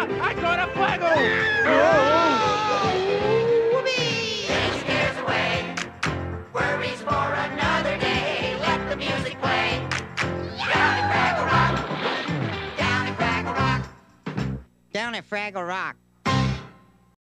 I caught a Fraggle! Whoopee! Take scares away. Worries for another day. Let the music play. Down at Fraggle Rock. Down at Fraggle Rock. Down at Fraggle Rock.